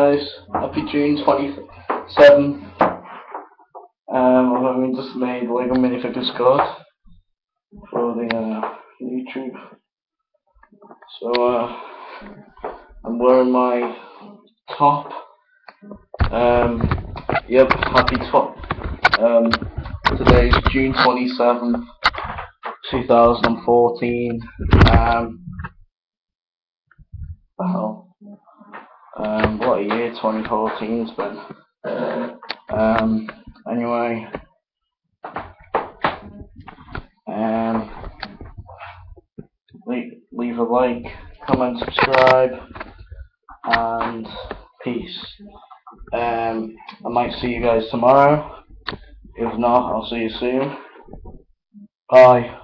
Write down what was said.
Guys, happy June 27th. I've just made Lego minifigures card for the YouTube. So I'm wearing my top. Yep, happy top. Today's June 27th, 2014. Wow. What a year 2014's been. Anyway, leave a like, comment, subscribe, and peace. I might see you guys tomorrow. If not, I'll see you soon. Bye.